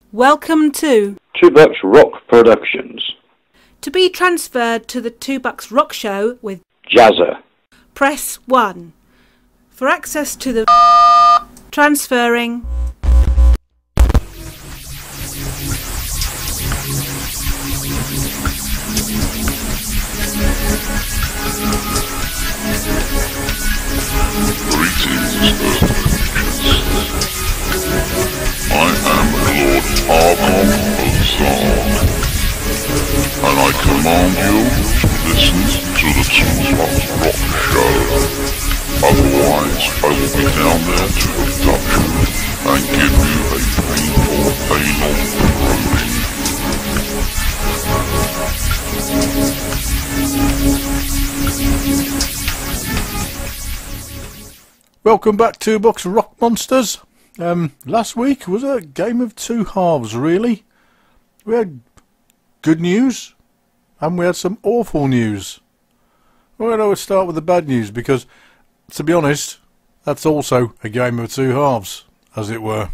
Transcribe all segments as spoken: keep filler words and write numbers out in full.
Welcome to Two Bucks Rock Productions. To be transferred to the Two Bucks Rock Show with Jazza. press one. For access to the transferring. Greetings, I am Lord Argon of Zard, and I command you to listen to the Two Bucks Rock Show. Otherwise, I will be down there to abduct you and give you a painful anal probing. Welcome back to Bucks Rock Monsters. Um, last week was a game of two halves, really. We had good news and we had some awful news. Well, I would start with the bad news because, to be honest, that's also a game of two halves, as it were.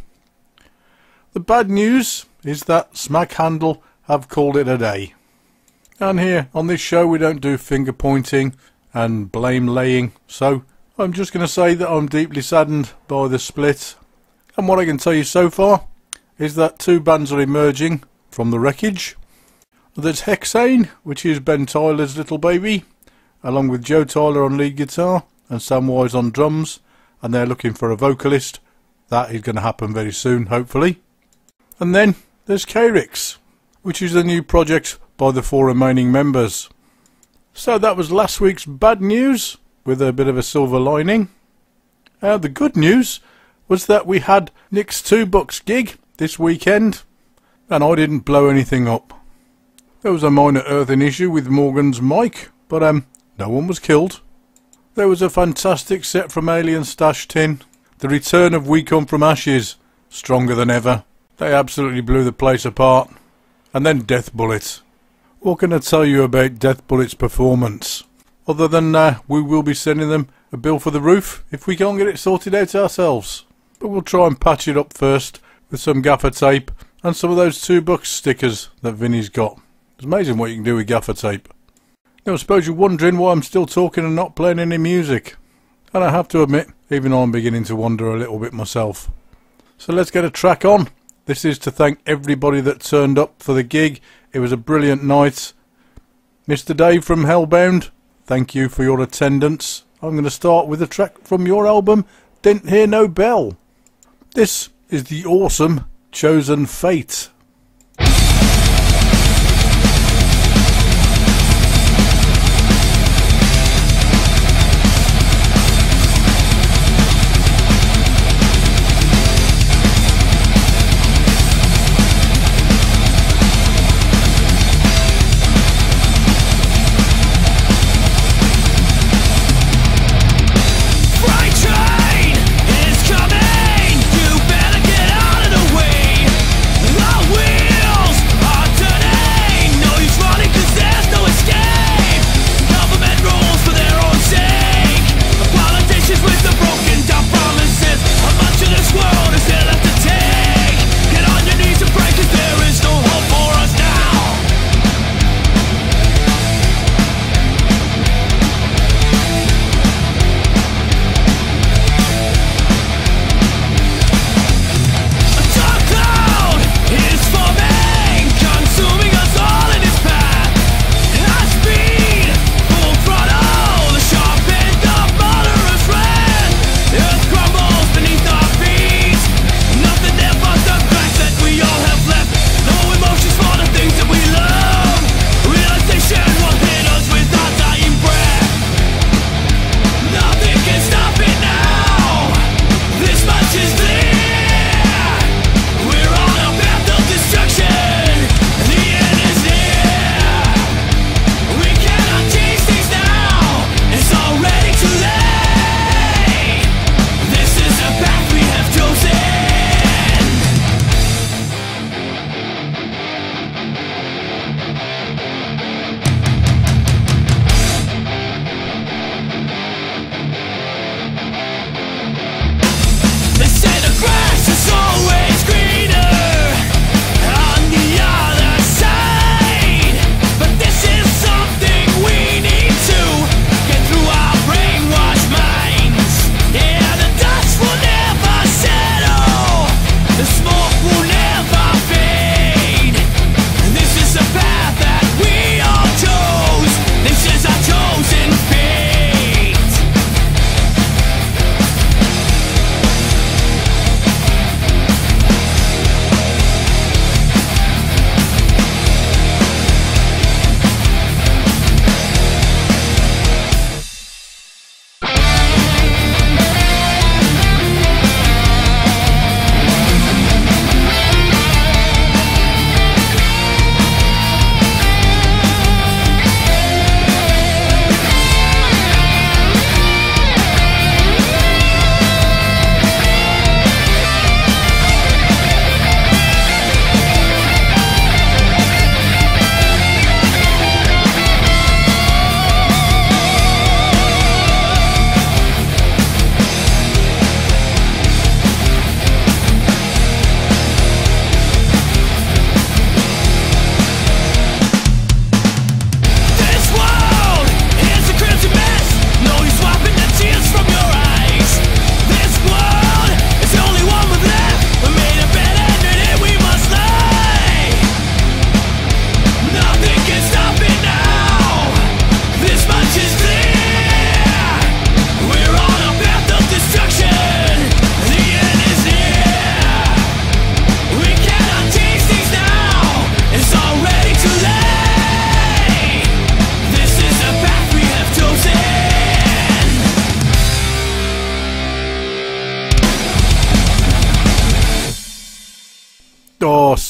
The bad news is that Smack Handle have called it a day. And here on this show we don't do finger pointing and blame laying, so I'm just going to say that I'm deeply saddened by the split, and what I can tell you so far is that two bands are emerging from the wreckage. There's Hexane, which is Ben Tyler's little baby, along with Joe Tyler on lead guitar and Sam Wise on drums, and they're looking for a vocalist. That is going to happen very soon, hopefully. And then there's K-Rix, which is the new project by the four remaining members. So that was last week's bad news, with a bit of a silver lining. Uh, the good news was that we had Nick's Two Bucks gig this weekend, and I didn't blow anything up. There was a minor earthing issue with Morgan's mic, but um, no one was killed. There was a fantastic set from Alien Stash Tin, the return of We Come From Ashes, stronger than ever. They absolutely blew the place apart. And then Death Bullet. What can I tell you about Death Bullet's performance? Other than uh, we will be sending them a bill for the roof if we can't get it sorted out ourselves. But we'll try and patch it up first with some gaffer tape and some of those Two Bucks stickers that Vinny's got. It's amazing what you can do with gaffer tape. Now I suppose you're wondering why I'm still talking and not playing any music. And I have to admit, even I'm beginning to wonder a little bit myself. So let's get a track on. This is to thank everybody that turned up for the gig. It was a brilliant night. Mister Dave from Hellbound, thank you for your attendance. I'm going to start with a track from your album, Didn't Hear No Bell. This is the awesome Chosen Fate. Train is coming, you better get out of the way.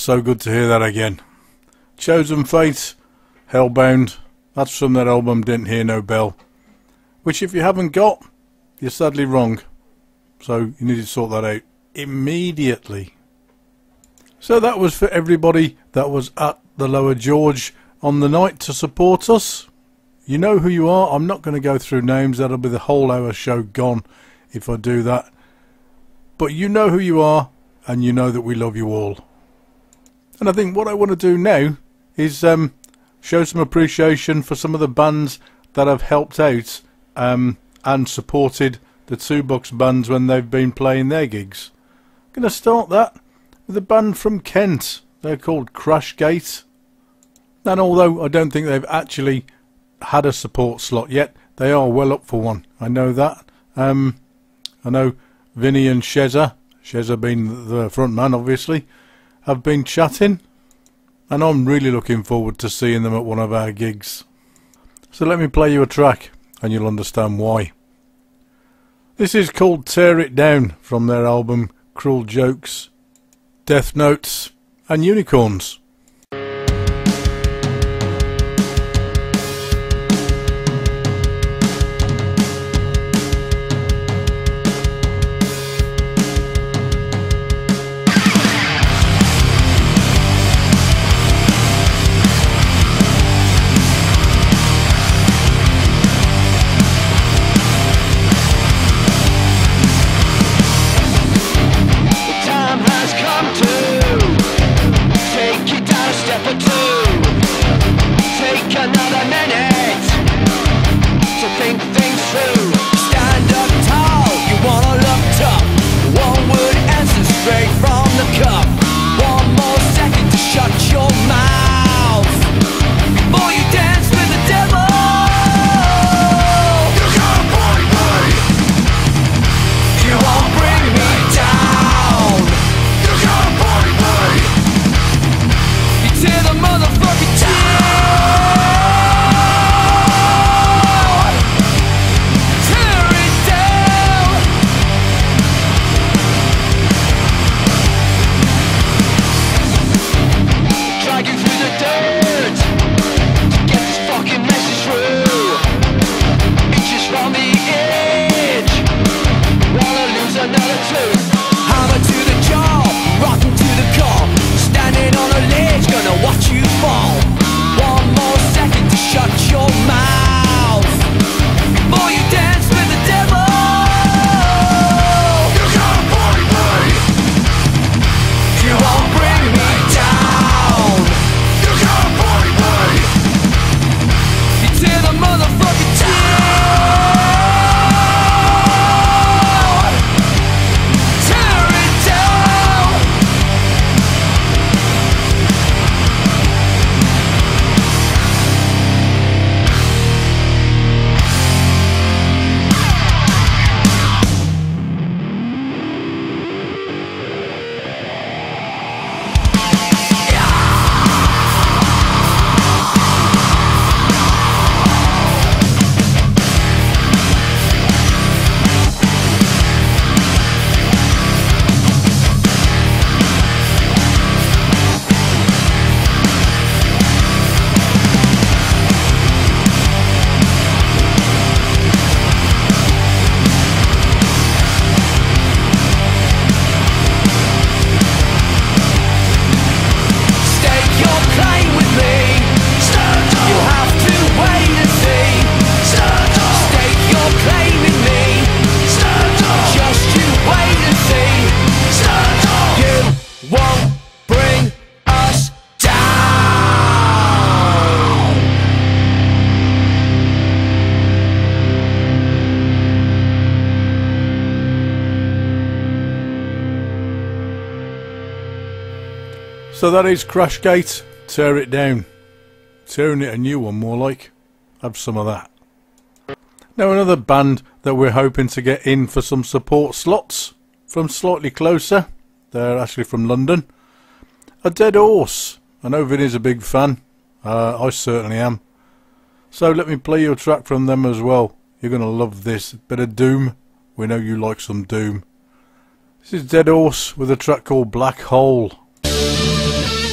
so good to hear that again. Chosen Fate, Hellbound, that's from their album Didn't Hear No Bell, which if you haven't got, you're sadly wrong. So you need to sort that out immediately. So that was for everybody that was at the Lower George on the night to support us. You know who you are. I'm not going to go through names, that'll be the whole hour show gone if I do that. But you know who you are, and you know that we love you all. And I think what I want to do now is um, show some appreciation for some of the bands that have helped out um, and supported the Two Bucks bands when they've been playing their gigs. I'm going to start that with a band from Kent. They're called Crashgate. And although I don't think they've actually had a support slot yet, they are well up for one. I know that. Um, I know Vinny and Shezza, Shezza being the front man obviously, have been chatting. And I'm really looking forward to seeing them at one of our gigs. So let me play you a track and you'll understand why. This is called Tear It Down from their album Cruel Jokes, Death Notes and Unicorns. So that is Crashgate, Tear It Down. Tearing it a new one, more like. Have some of that. Now another band that we're hoping to get in for some support slots from slightly closer. They're actually from London. A Dead Horse. I know Vinny's a big fan. Uh, I certainly am. So let me play you a track from them as well. You're going to love this. Bit of Doom. We know you like some Doom. This is Dead Horse with a track called Black Hole. Thank you.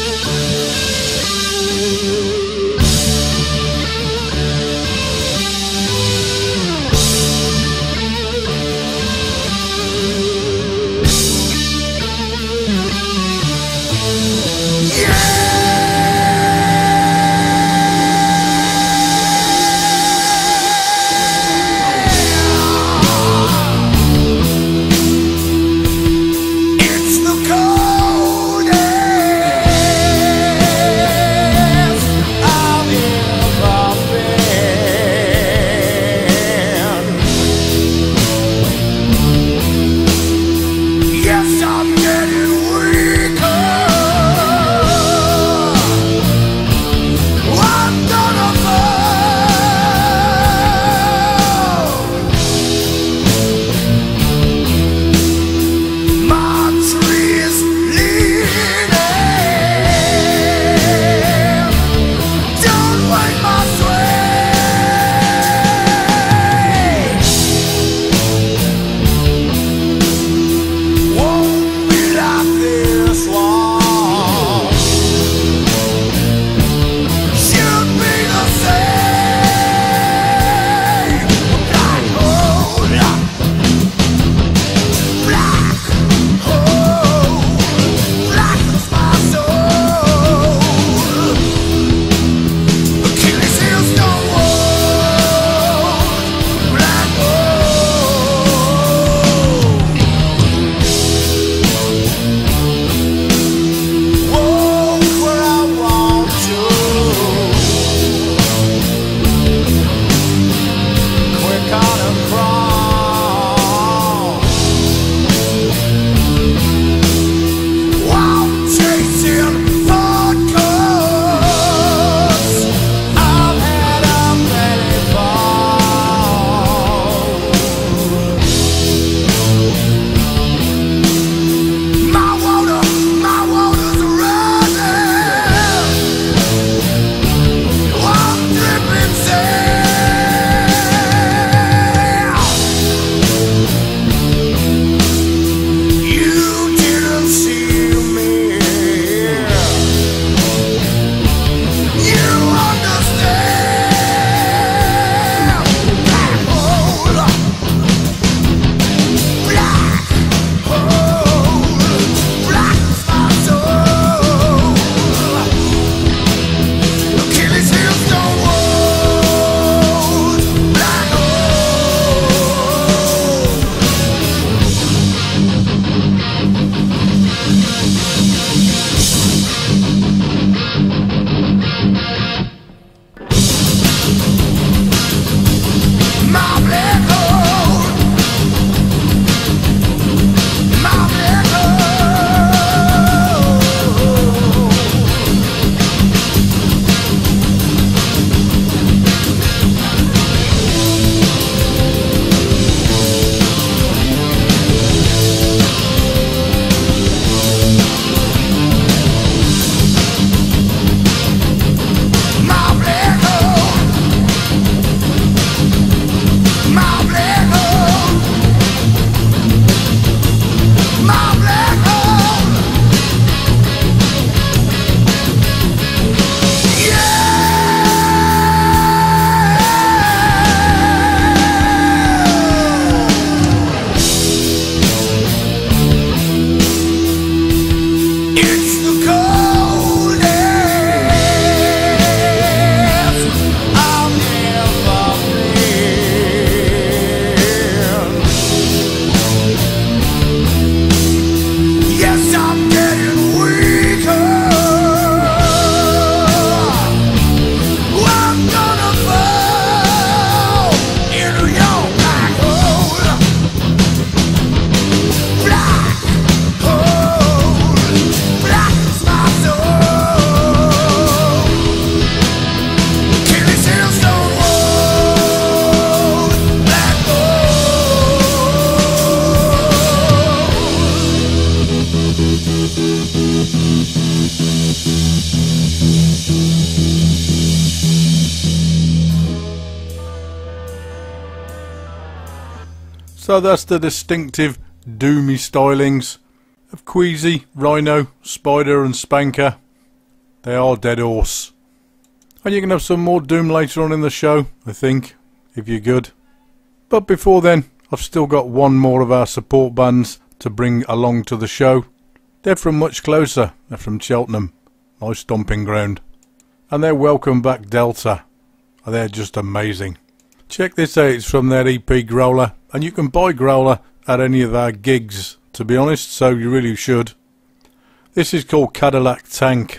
So that's the distinctive doomy stylings of Queasy, Rhino, Spider and Spanker. They are dead horse. And you can have some more Doom later on in the show, I think, if you're good. But before then, I've still got one more of our support bands to bring along to the show. They're from much closer. They're from Cheltenham, my stomping ground. And they're Welcome Back Delta. And they're just amazing. Check this out, it's from their E P Growler. And you can buy Growler at any of our gigs, to be honest, so you really should. This is called Cadillac Tank.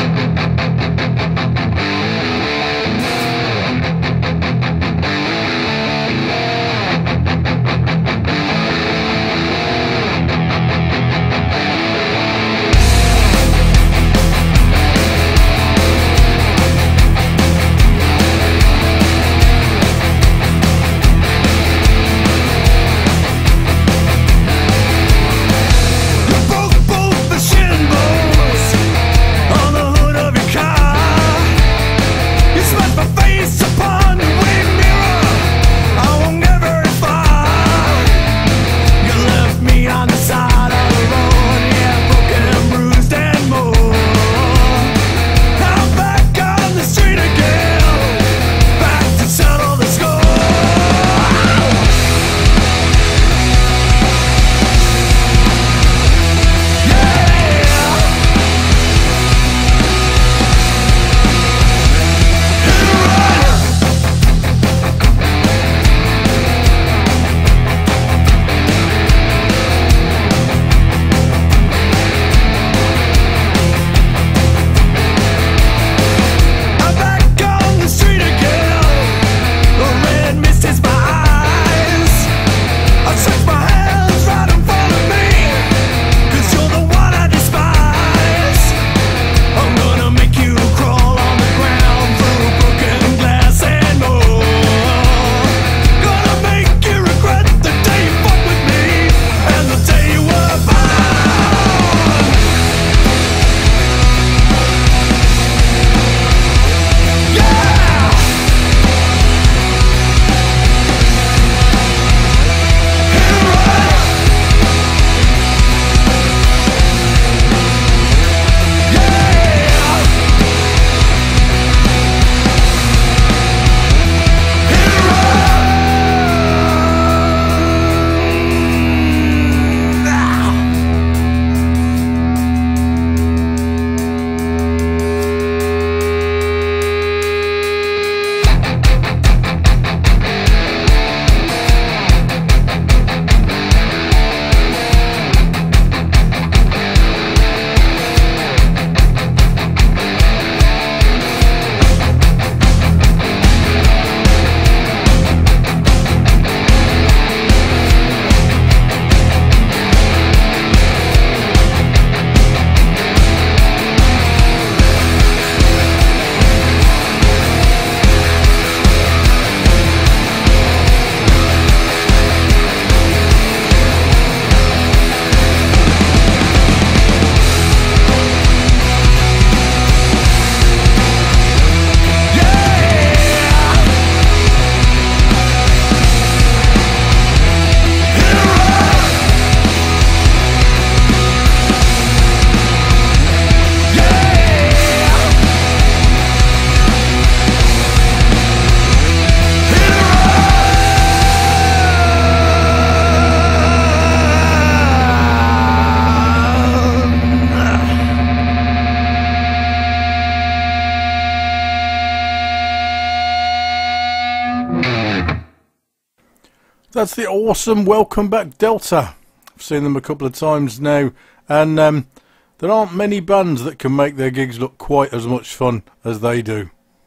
That's the awesome Welcome Back Delta. I've seen them a couple of times now, and um, there aren't many bands that can make their gigs look quite as much fun as they do.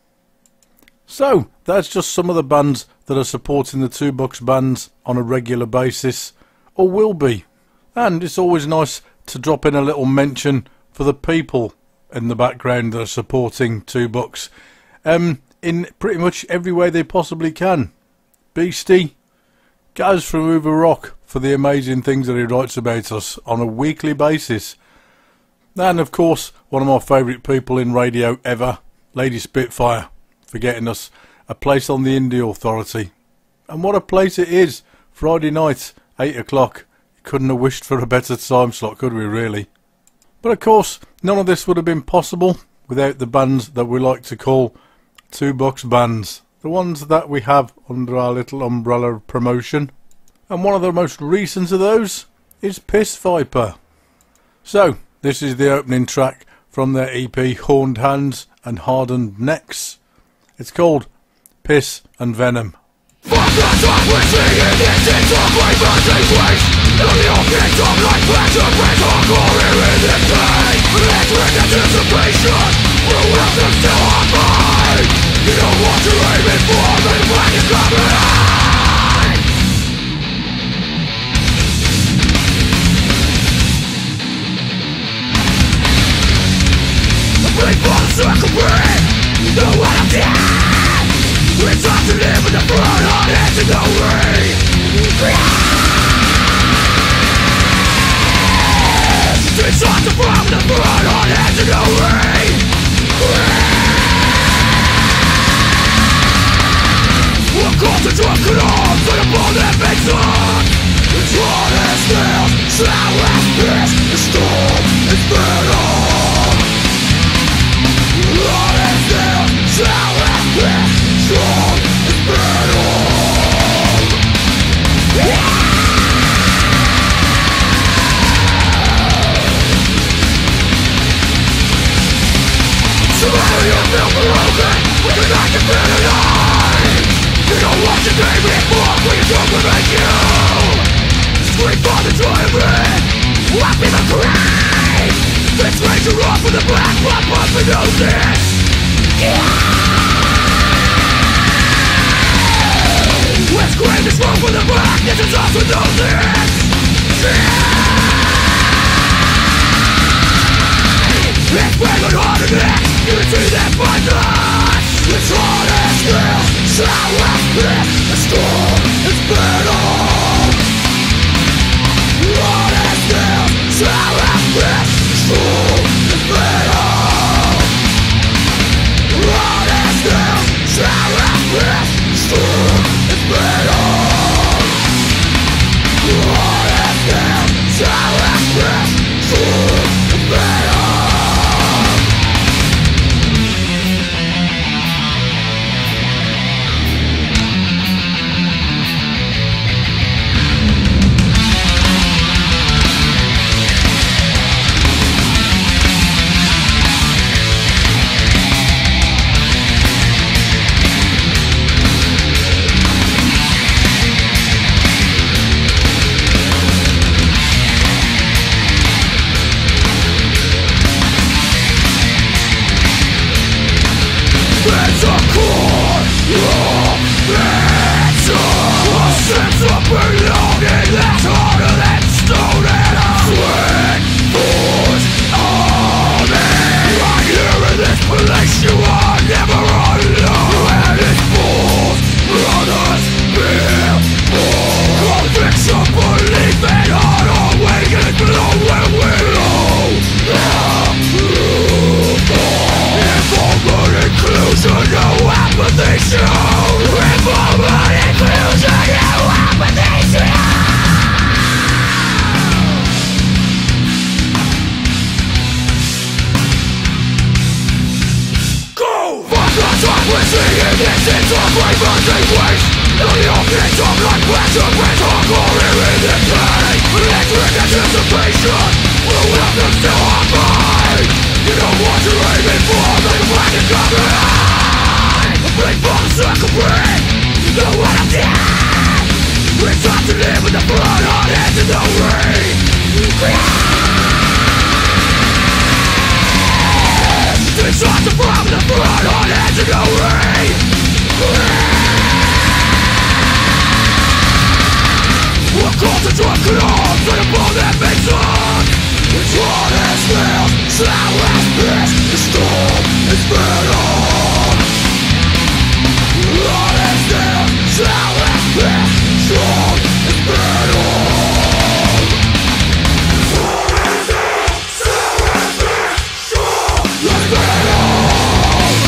So, that's just some of the bands that are supporting the Two Bucks bands on a regular basis, or will be. And it's always nice to drop in a little mention for the people in the background that are supporting Two Bucks um, in pretty much every way they possibly can. Beastie, Gaz from Uber Rock for the amazing things that he writes about us on a weekly basis. And of course, one of my favourite people in radio ever, Lady Spitfire, for getting us a place on the Indie Authority. And what a place it is Friday night, eight o'clock. Couldn't have wished for a better time slot, could we really? But of course, none of this would have been possible without the bands that we like to call Two Bucks bands. The ones that we have under our little umbrella promotion. And one of the most recent of those is Piss Viper. So, this is the opening track from their E P Horned Hands and Hardened Necks. It's called Piss and Venom. Fuck the talk we're singing, this is our fight for these ways. No, the old kids talk like pleasure, break hardcore here in this pain. Let's rid anticipation, we're welcome still on mine. You know what you're aiming for, but when you're coming on. The blade for the circle break, you know what I'm dead. It's time to live with the front on edge of the ring. It's time to from the front on edge of the ring. We're called to drunk it all, but upon that makes us. It's hard as nails, sour as piss. The storm is venom. Hard as nails, sour as piss. Strong is venom. Surround you feel broken with the night to feel alive. You know what you gave me for when you don't prevent you. Scream for the joy of it, walk in the cry. This ranger off with the black blood pumping noses. Let's scream this room for the black, this is us with noses. It's banging hard and neck, you can see that fight us. It's hard as nails, sour as piss. The storm is venom. Hard as nails, sour as piss. The storm is venom. Hard as nails, sour as piss. The storm is venom. Hard as nails, sour as piss. The storm is venom. It's a core, your mental. A sense of belonging that's harder than stone and a sweat force on me. Right here in this place you are never alone. And it's fools, brothers, fear, more. Conviction, belief, and heart awakened below where we know. Involvement, inclusion, no apathy shown. Involvement, inclusion, no apathy shown. Go! Fuck the talk we're singing, this is our brave birthday ways. No, the old kids talk like pleasure, break hardcore here in this pain. Let's rid anticipation, we're welcome still on mine. You know what you're aiming for, but when you're coming on. The blade for the circle break, you know what I'm dead. It's time to live with the blood on edge of the ring. It's time to from the blood on edge of the ring. We're called to drunk it all, but upon that makes us. It's hard as nails, sour as piss. The storm is venom. Hard as nails, sour as piss. The storm is venom. Hard as nails, sour as piss. The storm is venom.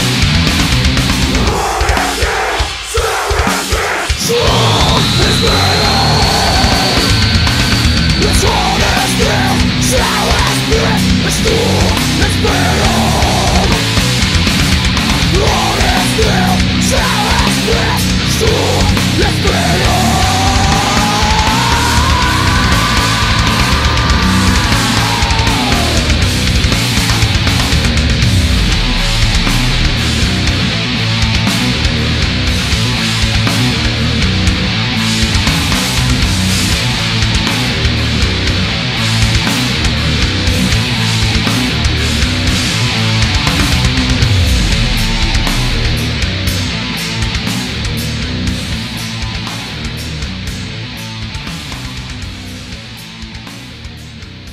Hard as nails, sour as piss. The storm is venom.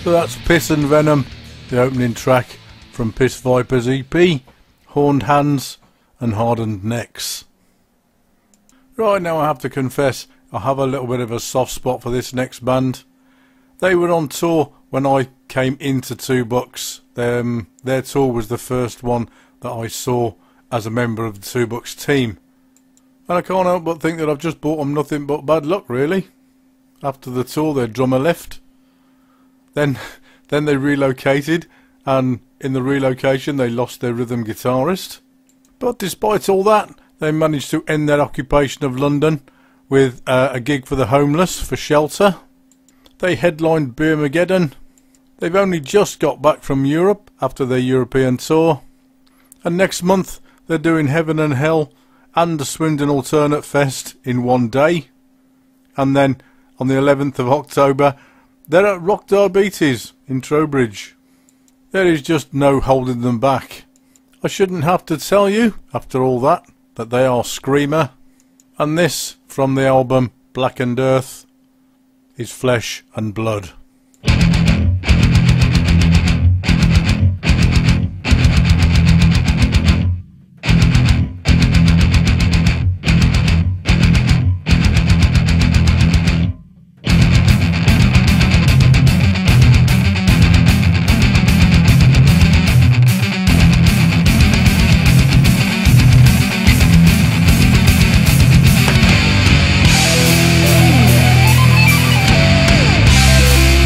So that's Piss and Venom, the opening track from Piss Vipers E P, Horned Hands and Hardened Necks. Right, now I have to confess, I have a little bit of a soft spot for this next band. They were on tour when I came into Two Bucks. Um, their tour was the first one that I saw as a member of the Two Bucks team. And I can't help but think that I've just brought them nothing but bad luck, really. After the tour, their drummer left. Then, then they relocated, and in the relocation they lost their rhythm guitarist. But despite all that, they managed to end their occupation of London with uh, a gig for the homeless for shelter. They headlined Beermageddon. They've only just got back from Europe after their European tour. And next month they're doing Heaven and Hell and the Swindon Alternate Fest in one day. And then on the eleventh of October they're at Rock Diabetes in Trowbridge. There is just no holding them back. I shouldn't have to tell you, after all that, that they are Screamer. And this, from the album Blackened Earth, is Flesh and Blood. We'll be right back.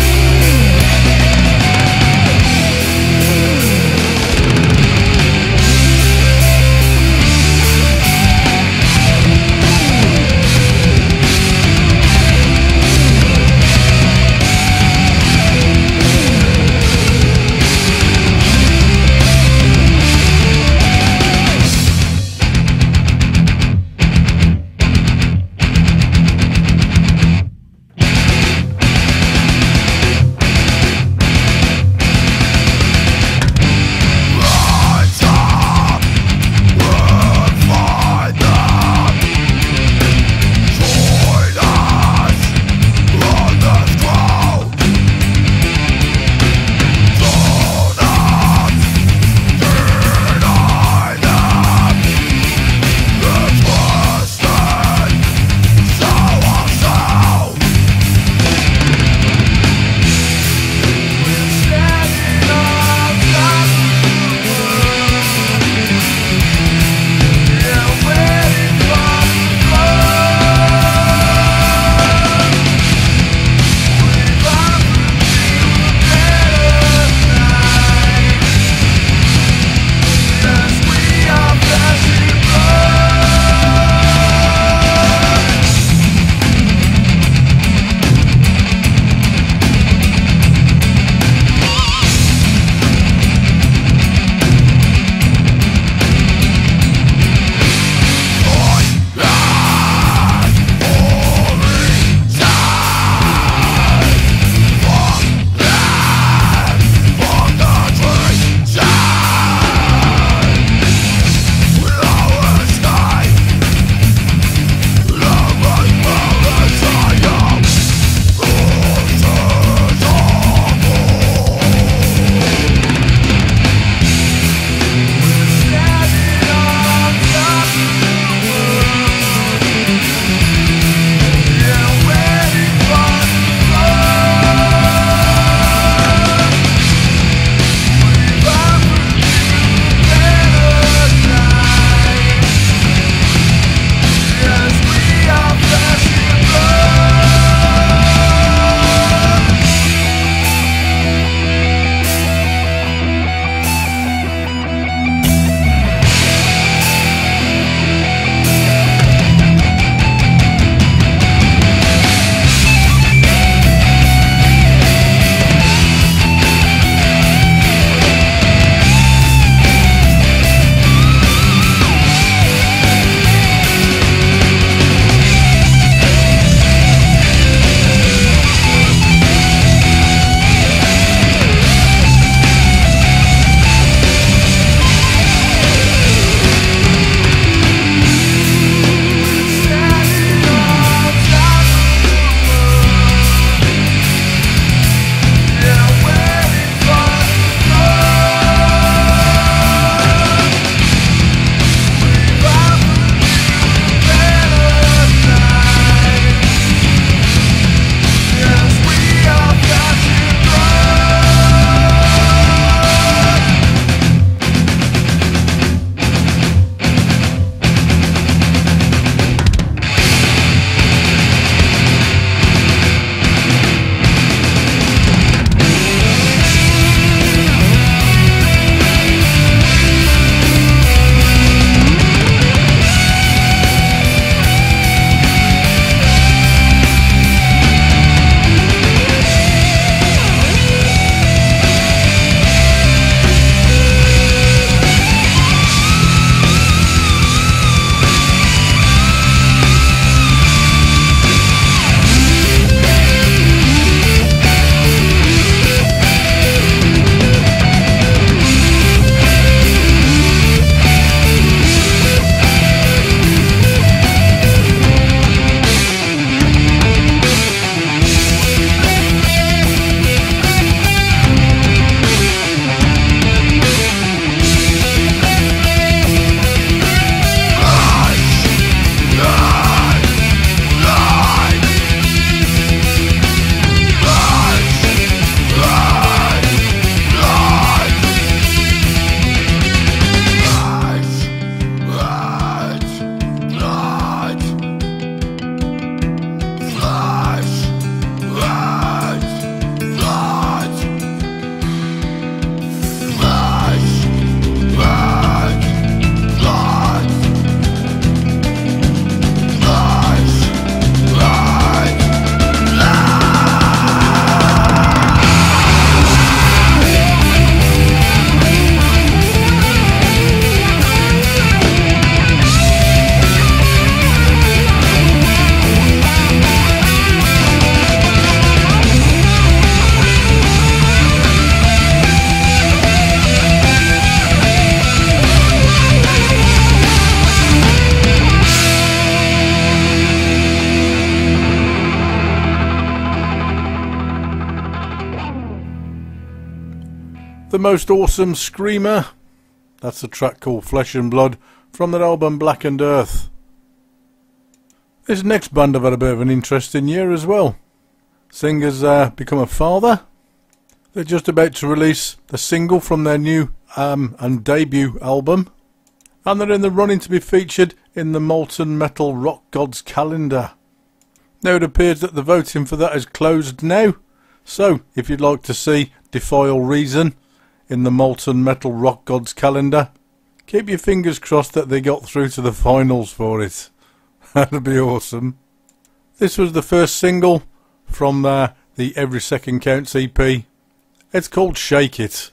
The Most Awesome Screamer. That's a track called Flesh and Blood from that album Blackened Earth. This next band have had a bit of an interesting year as well. Singer's uh, become a father. They're just about to release the single from their new um, and debut album. And they're in the running to be featured in the Molten Metal Rock Gods calendar. Now it appears that the voting for that is closed now. So, if you'd like to see Defile Reason in the Molten Metal Rock Gods calendar, keep your fingers crossed that they got through to the finals for it. That'd be awesome. This was the first single from uh, the Every Second Counts E P. It's called Shake It.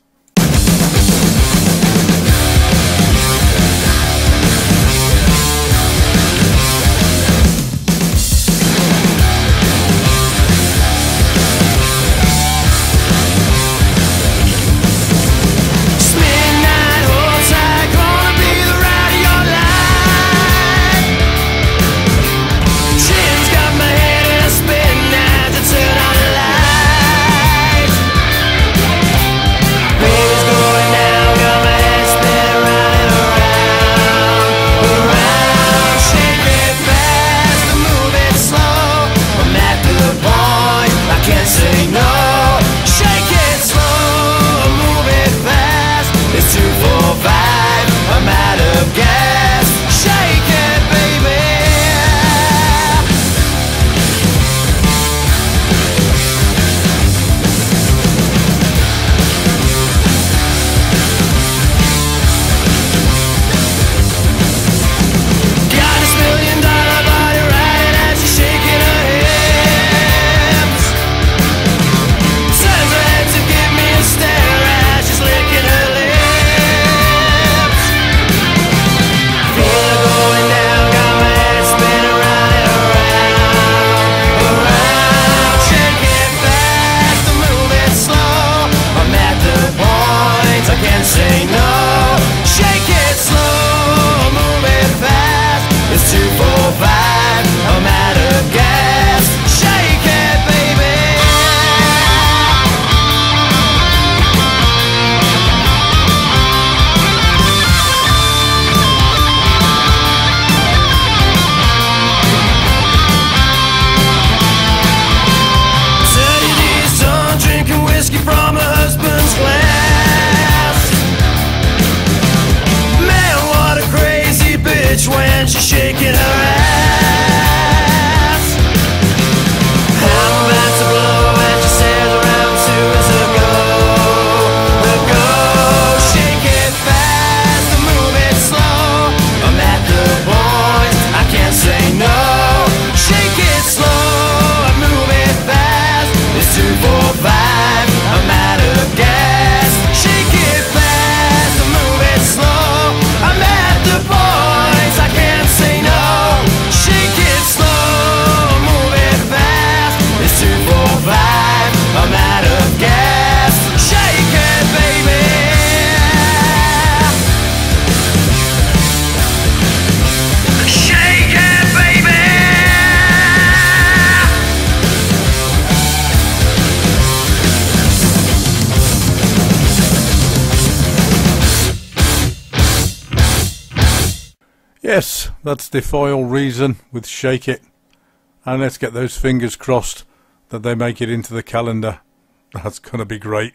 Yes, that's Defile Reason with Shake It. And let's get those fingers crossed that they make it into the calendar. That's going to be great.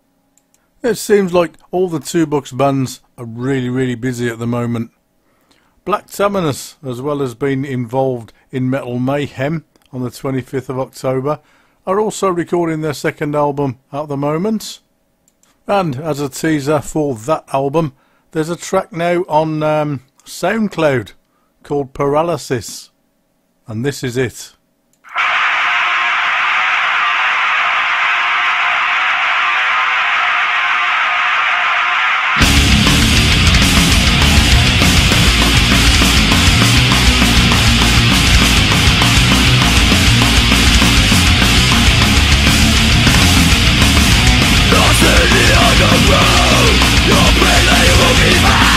It seems like all the Two Bucks bands are really, really busy at the moment. Black Tamanus, as well as being involved in Metal Mayhem on the twenty-fifth of October, are also recording their second album at the moment. And as a teaser for that album, there's a track now on um, SoundCloud called Paralysis, and this is it.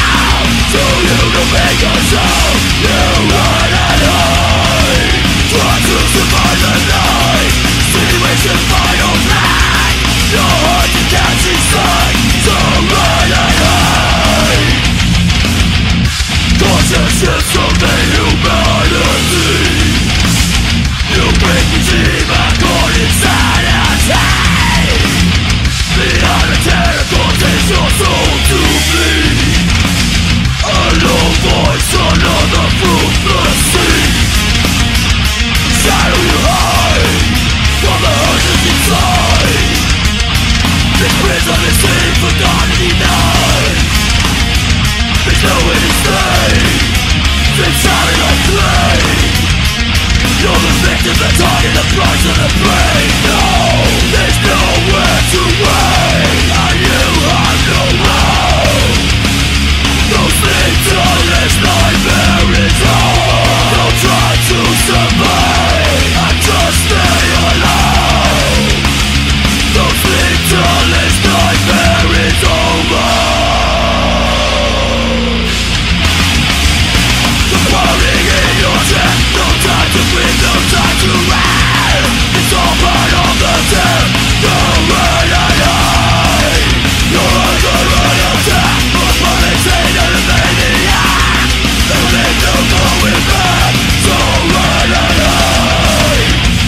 So you can make yourself, you run and hide. Conscious of the humanity, you bring me to my core insanity. Behind the terror causes your soul to bleed. A low voice under the fruitless sea. Shadow you hide from the urges inside. This prison is safe, forgotten, denied. There's no way to stay. It's shouting like clay. You're the victim, the target, the price of the prey. No, there's nowhere to wait. And you have no hope. Don't sleep till this nightmare is over. Don't try to survive and just stay alive. Don't sleep till this nightmare is over. The burning in your chest. No time to breathe, no time to rest. It's all part of the death. The red and high. You're under an attack. A punish ain't a maniac. There ain't no going back. So red and high.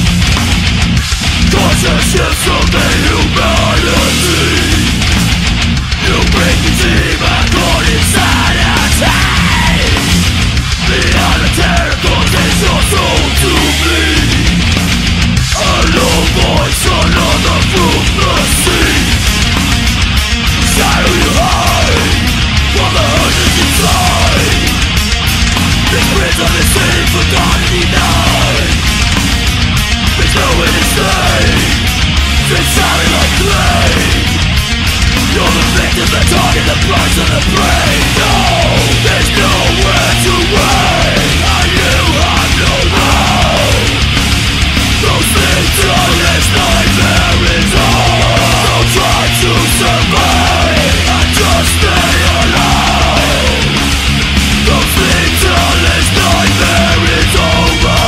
Consciousness of the humanity. You bring me to my core insanity. Behind the terror causes your soul to bleed. A low voice under the fruitless sea. Shadow you hide from the urges inside. This prison is safe, forgotten, denied. There's nowhere to stay. It's shouting like clay. You're the victim, the target, the price of the prey. No, there's nowhere to wait. And you have no hope. Don't sleep till this nightmare is over. Don't try to survive and just stay alive. Don't sleep till this nightmare is over.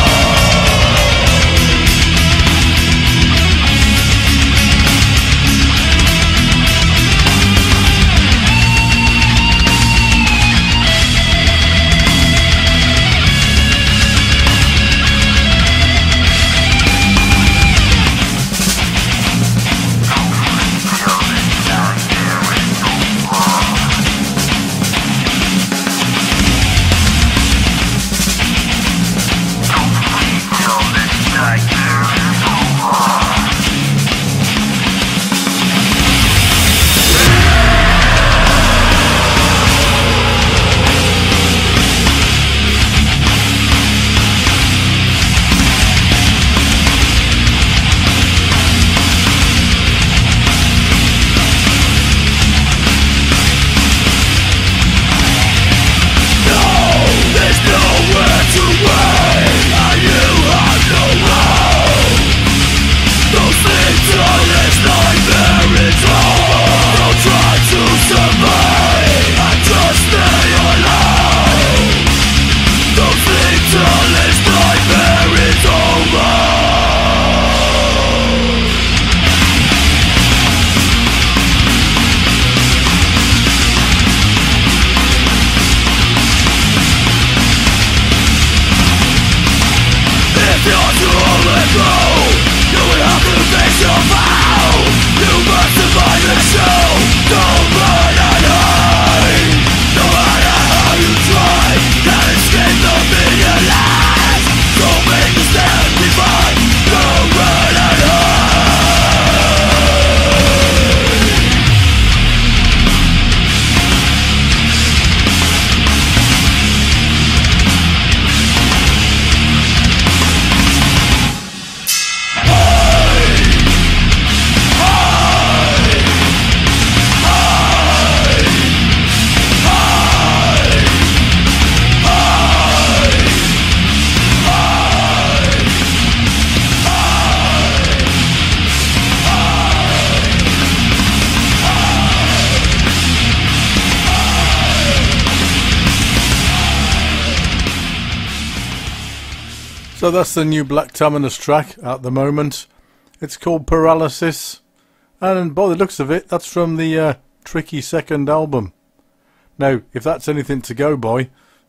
So that's the new Black Terminus track at the moment. It's called Paralysis, and by the looks of it, that's from the uh, Tricky second album. Now, if that's anything to go by,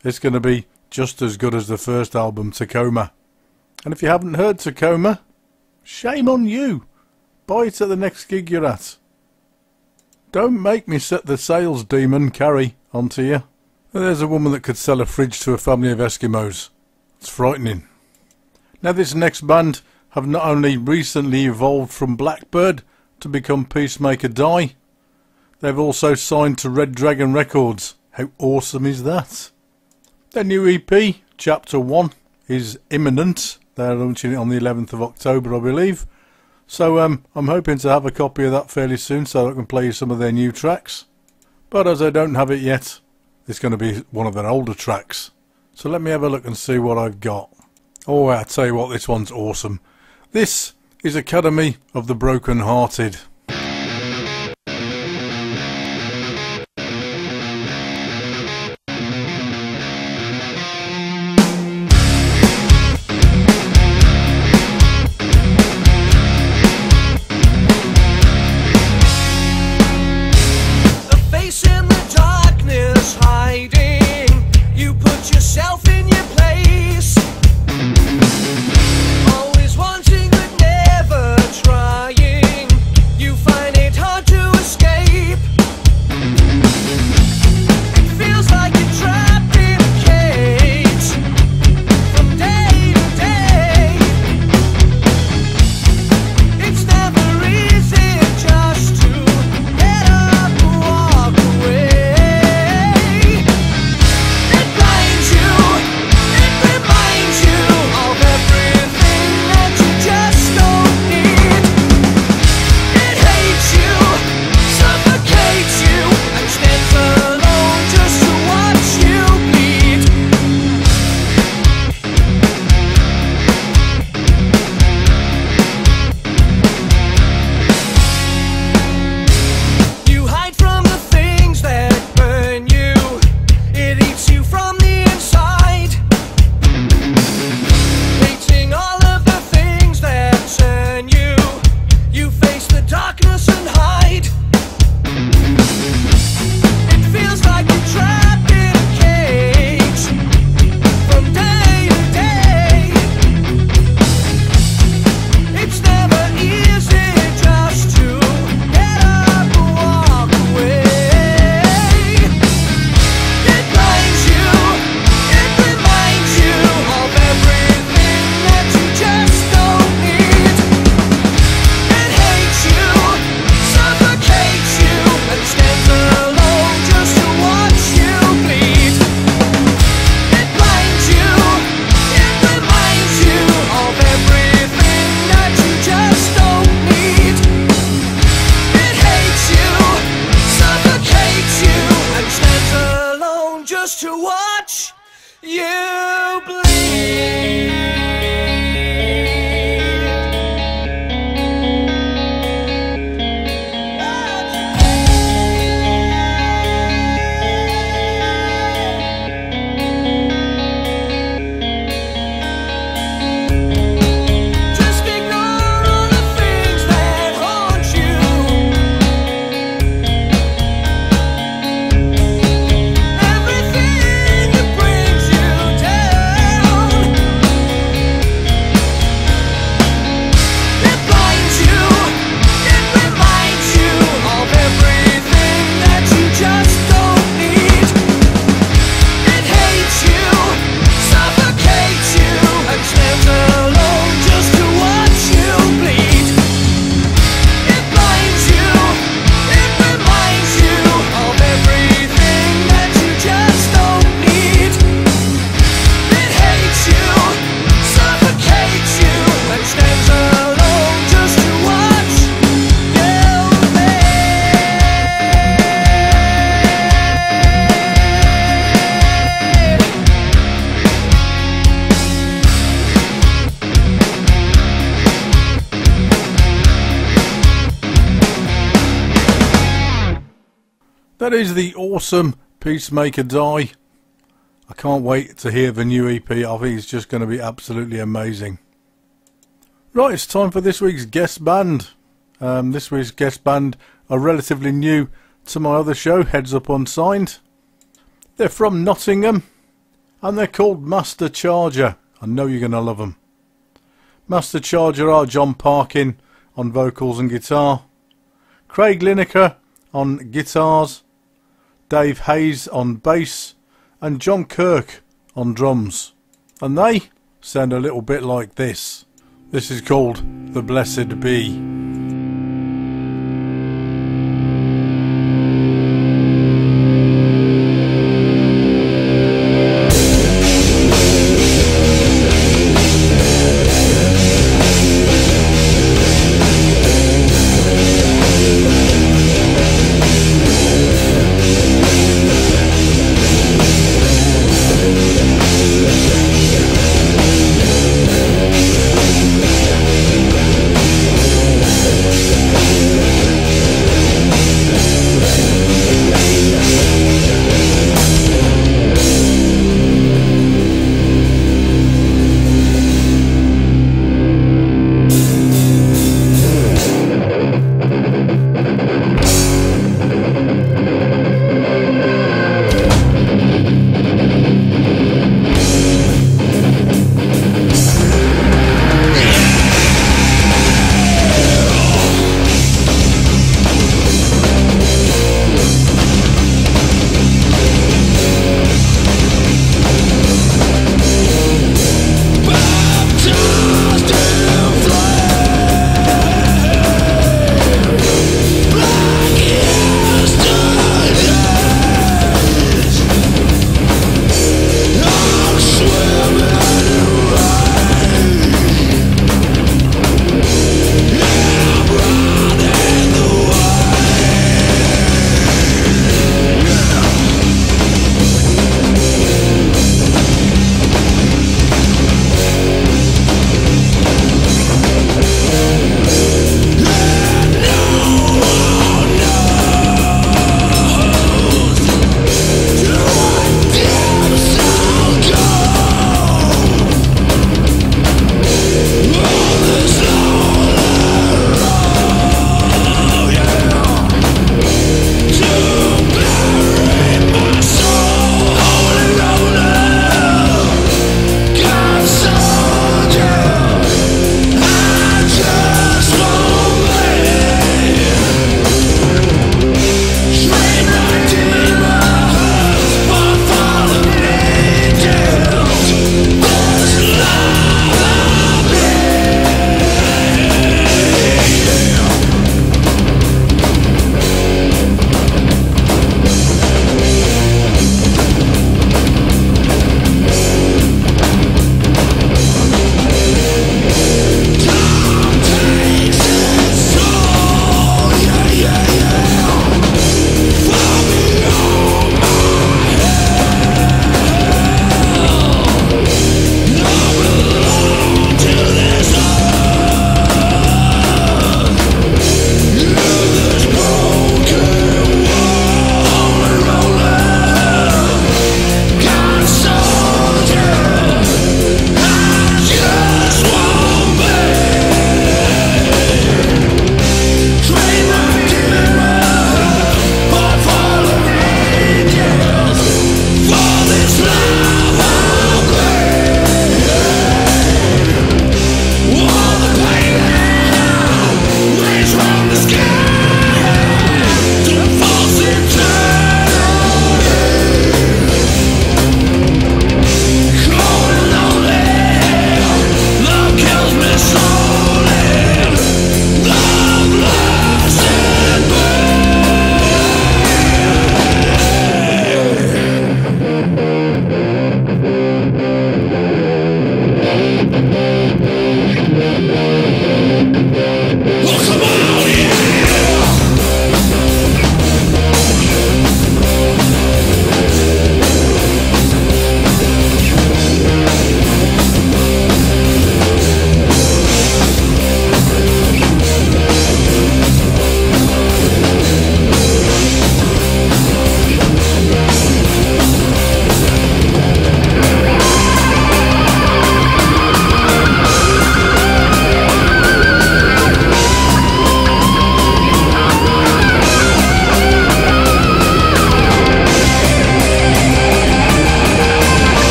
it's going to be just as good as the first album, Tacoma. And if you haven't heard Tacoma, shame on you. Buy it at the next gig you're at. Don't make me set the sales demon, Carrie, onto you. There's a woman that could sell a fridge to a family of Eskimos. It's frightening. Now this next band have not only recently evolved from Blackbird to become Peacemaker Die, they've also signed to Red Dragon Records. How awesome is that? Their new E P, Chapter one, is imminent. They're launching it on the eleventh of October, I believe. So um, I'm hoping to have a copy of that fairly soon so I can play you some of their new tracks. But as I don't have it yet, it's going to be one of their older tracks. So let me have a look and see what I've got. Oh, I tell you what, this one's awesome. This is Academy of the Broken Hearted. That is the awesome Peacemaker Die. I can't wait to hear the new E P. I think it's just going to be absolutely amazing. Right, it's time for this week's guest band. Um, this week's guest band are relatively new to my other show, Heads Up Unsigned. They're from Nottingham, and they're called Master Charger. I know you're going to love them. Master Charger are John Parkin on vocals and guitar, Craig Lineker on guitars, Dave Hayes on bass, and John Kirk on drums. And they sound a little bit like this. This is called The Blessed Bee. We'll be right back.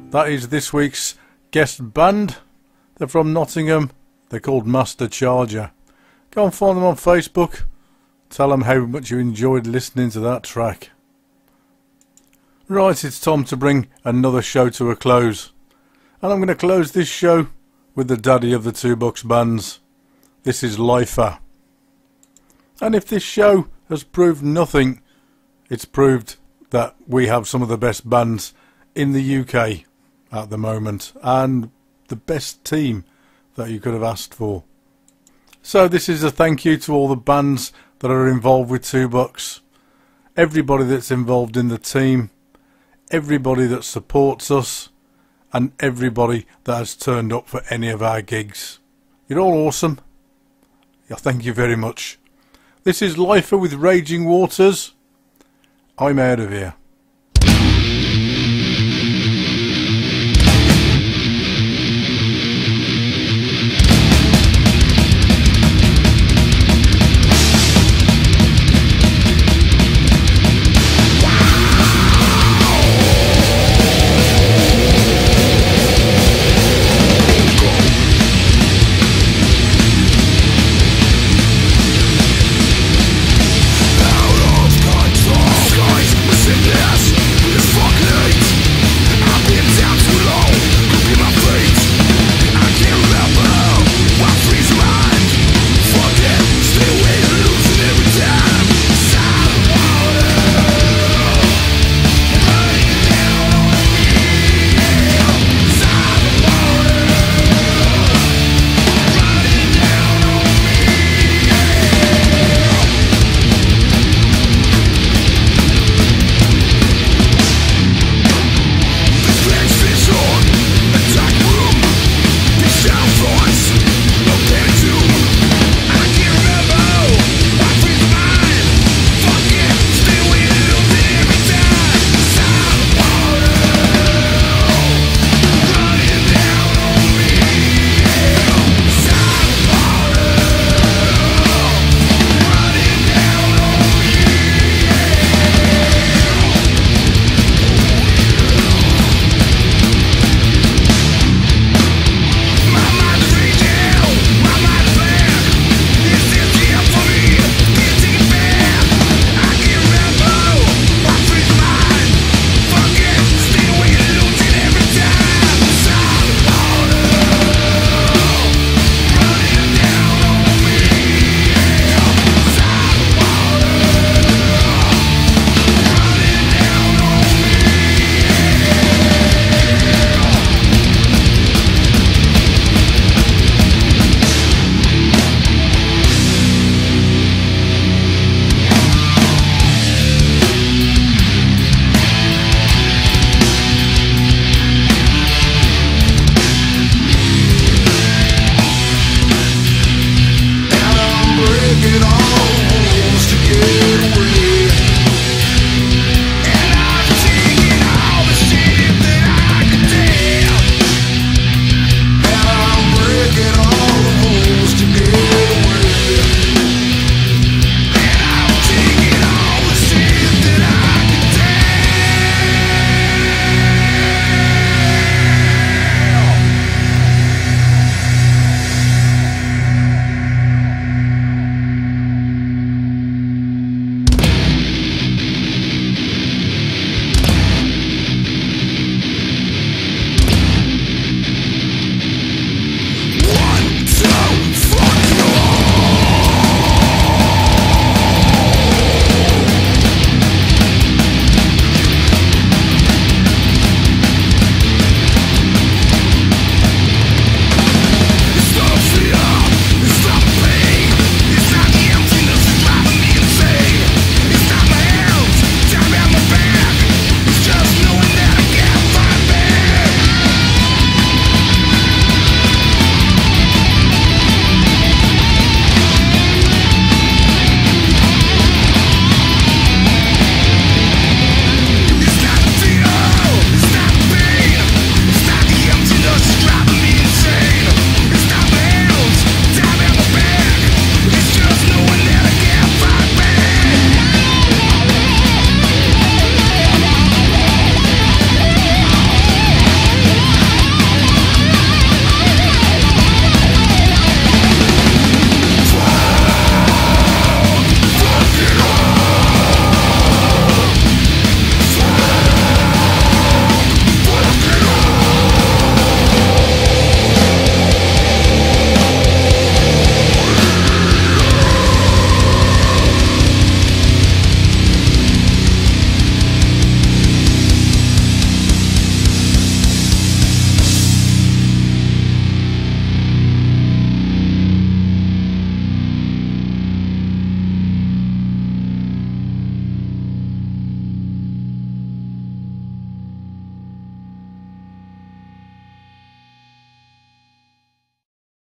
That is this week's guest band. They're from Nottingham. They're called Master Charger. Go and find them on Facebook. Tell them how much you enjoyed listening to that track. Right, it's time to bring another show to a close. And I'm going to close this show with the daddy of the Two Bucks bands. This is Lifer. And if this show has proved nothing, it's proved that we have some of the best bands in the U K at the moment, and the best team that you could have asked for. So this is a thank you to all the bands that are involved with Two Bucks, everybody that's involved in the team, everybody that supports us, and everybody that has turned up for any of our gigs. You're all awesome. Yeah, thank you very much. This is Lifer with Raging Waters. I'm out of here.